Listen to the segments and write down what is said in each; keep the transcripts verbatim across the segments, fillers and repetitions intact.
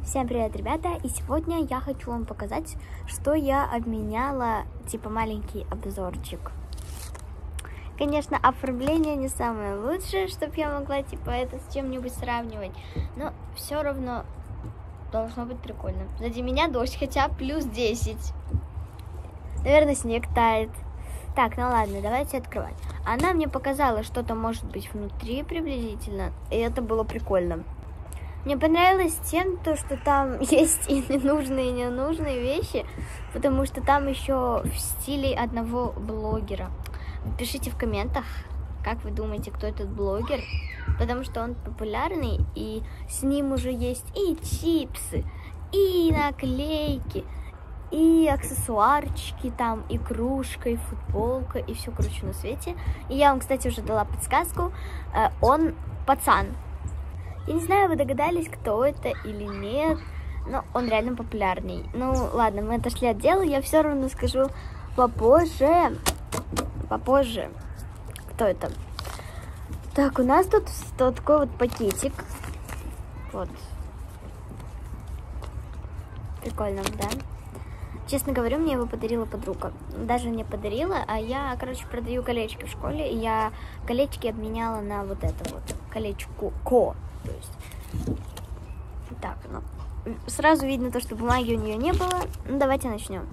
Всем привет, ребята! И сегодня я хочу вам показать, что я обменяла, типа маленький обзорчик. Конечно, оформление не самое лучшее, чтобы я могла типа это с чем-нибудь сравнивать, но все равно должно быть прикольно. Сзади меня дождь, хотя плюс десять. Наверное, снег тает. Так, ну ладно, давайте открывать. Она мне показала, что-то может быть внутри приблизительно, и это было прикольно. Мне понравилось тем, то, что там есть и ненужные, и ненужные вещи, потому что там еще в стиле одного блогера. Пишите в комментах, как вы думаете, кто этот блогер, потому что он популярный, и с ним уже есть и чипсы, и наклейки, и аксессуарчики там, и кружка, и футболка, и все, короче, на свете. И я вам, кстати, уже дала подсказку. Он пацан. Я не знаю, вы догадались, кто это или нет, но он реально популярный. Ну, ладно, мы отошли от дела, я все равно скажу попозже. Попозже. Кто это? Так, у нас тут вот такой вот пакетик. Вот. Прикольно, да? Честно говоря, мне его подарила подруга. Даже не подарила, а я, короче, продаю колечки в школе. И я колечки обменяла на вот это вот. Колечко. Ко. То есть. Так, ну. Сразу видно то, что бумаги у нее не было. Ну, давайте начнем.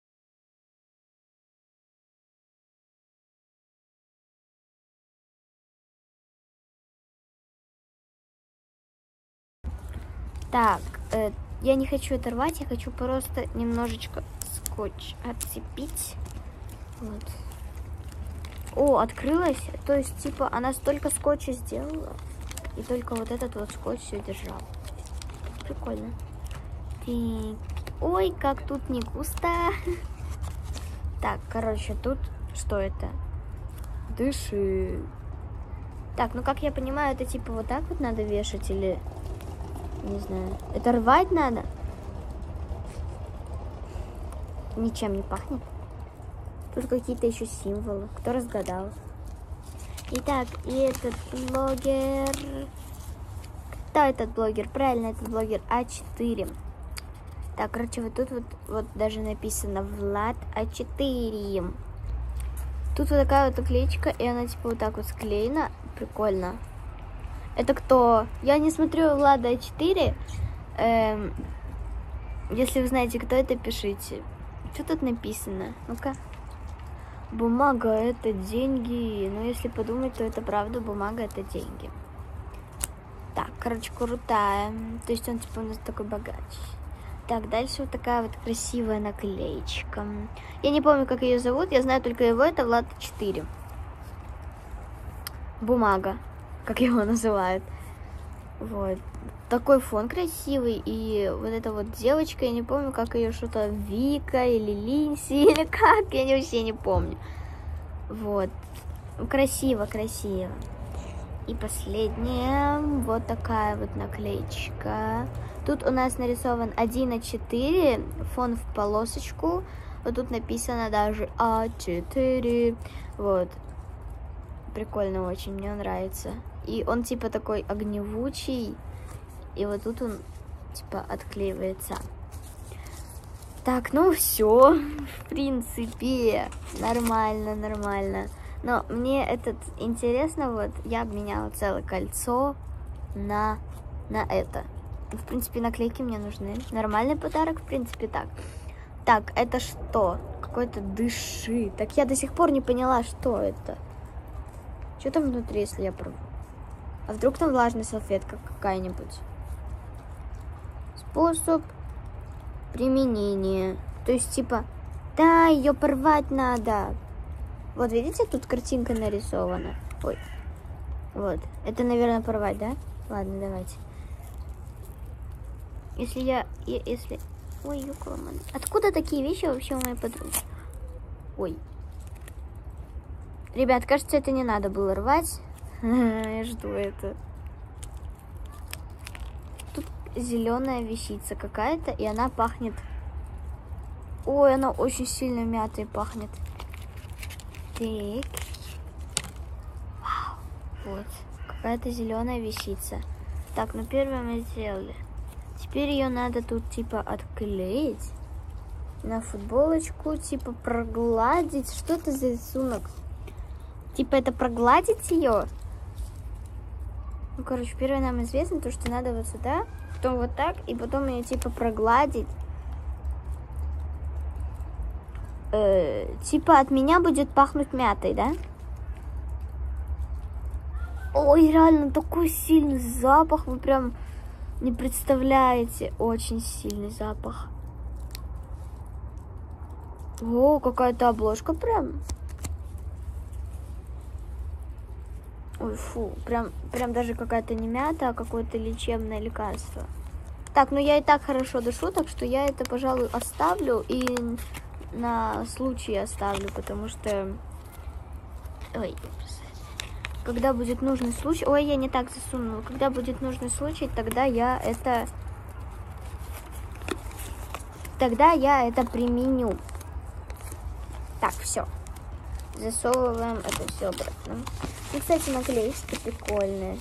Так, э, я не хочу это рвать, я хочу просто немножечко скотч отцепить. Вот. О, открылась. То есть, типа, она столько скотча сделала, и только вот этот вот скотч все держал. Прикольно. Так. Ой, как тут не густо. Так, короче, тут что это? Дыши. Так, ну как я понимаю, это типа вот так вот надо вешать или... Не знаю. Это рвать надо? Ничем не пахнет. Тут какие-то еще символы. Кто разгадал? Итак, и этот блогер... Кто этот блогер? Правильно, этот блогер а четыре. Так, короче, вот тут вот, вот даже написано Влад а четыре. Тут вот такая вот наклеечка, и она типа вот так вот склеена. Прикольно. Это кто? Я не смотрю Влада а четыре. Эм, если вы знаете, кто это, пишите. Что тут написано? Ну-ка. Бумага — это деньги. Но если подумать, то это правда. Бумага — это деньги. Так, короче, крутая. То есть он типа у нас такой богач. Так, дальше вот такая вот красивая наклеечка. Я не помню, как ее зовут. Я знаю только его. Это Влад а четыре. Бумага, как его называют. Вот. Такой фон красивый. И вот эта вот девочка, я не помню, как ее, что-то Вика или Линси, или как, я вообще не помню. Вот. Красиво, красиво. И последняя, вот такая вот наклеечка. Тут у нас нарисован один а четыре, фон в полосочку. Вот тут написано даже а четыре. Вот. Прикольно очень, мне нравится. И он типа такой огневучий. И вот тут он типа отклеивается. Так, ну все. В принципе, нормально, нормально. Но мне этот интересно, вот я обменяла целое кольцо на, на это. В принципе, наклейки мне нужны. Нормальный подарок, в принципе, так. Так, это что? Какой-то дыши. Так я до сих пор не поняла, что это. Что там внутри, если я пробую? А вдруг там влажная салфетка какая-нибудь? Способ применения. То есть, типа, да, ее порвать надо. Вот, видите, тут картинка нарисована. Ой. Вот. Это, наверное, порвать, да? Ладно, давайте. Если я... Если... Ой, юколоман. Откуда такие вещи вообще у моей подруги? Ой. Ребят, кажется, это не надо было рвать. Я жду это. Тут зеленая вещица какая-то, и она пахнет... Ой, она очень сильно мятой пахнет. Так. Вау. Вот. Какая-то зеленая вещица. Так, ну первое мы сделали. Теперь ее надо тут типа отклеить на футболочку, типа прогладить. Что это за рисунок? Типа это прогладить ее? Ну, короче, первое нам известно, то, что надо вот сюда, потом вот так, и потом ее типа прогладить. Э, типа от меня будет пахнуть мятой, да? Ой, реально такой сильный запах, вы прям не представляете. Очень сильный запах. О, какая-то обложка прям. Ой, фу, прям, прям даже какая-то не мята, а какое-то лечебное лекарство. Так, ну я и так хорошо дышу, так что я это, пожалуй, оставлю и на случай оставлю, потому что... Ой, когда будет нужный случай... Ой, я не так засунула. Когда будет нужный случай, тогда я это... Тогда я это применю. Так, все. Засовываем это все обратно. И, кстати, наклеечки прикольные.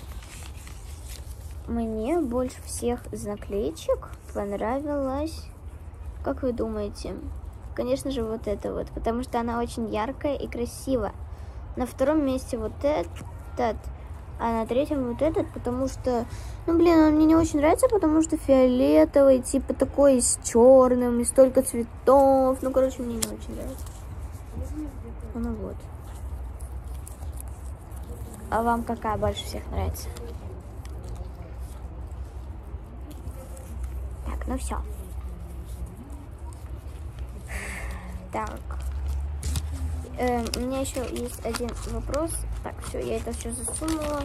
Мне больше всех из наклеечек понравилась, как вы думаете? Конечно же, вот это вот, потому что она очень яркая и красивая. На втором месте вот этот, а на третьем вот этот, потому что, ну, блин, он мне не очень нравится, потому что фиолетовый, типа такой с черным, и столько цветов. Ну, короче, мне не очень нравится. Ну вот. А вам какая больше всех нравится? Так, ну все. Так. Э, у меня еще есть один вопрос. Так, все, я это все засунула.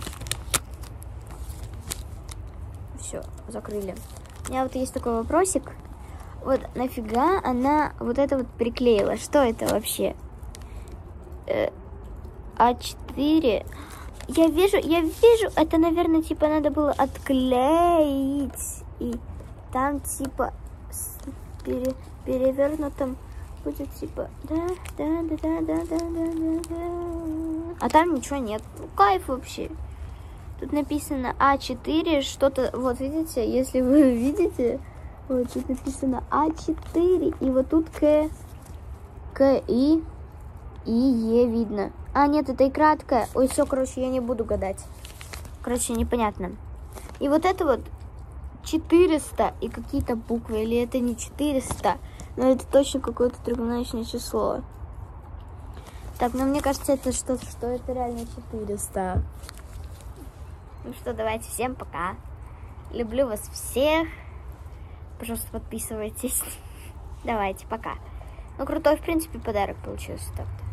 Все, закрыли. У меня вот есть такой вопросик. Вот нафига она вот это вот приклеила? Что это вообще? Э, а четыре. Я вижу, я вижу, это, наверное, типа надо было отклеить. И там типа с пере, перевернутым будет типа да, да, да, да, да, да, да, да. А там ничего нет. Ну, кайф вообще. Тут написано А четыре, что-то, вот видите, если вы видите, вот тут написано А четыре, и вот тут К, К, И, И, Е видно. А, нет, это и краткое. Ой, все, короче, я не буду гадать. Короче, непонятно. И вот это вот четыреста и какие-то буквы, или это не четыреста, но это точно какое-то тригонометричное число. Так, ну мне кажется, это что, что это реально четыреста. Ну что, давайте, всем пока. Люблю вас всех. Пожалуйста, подписывайтесь. Давайте, пока. Ну, крутой, в принципе, подарок получился так-то.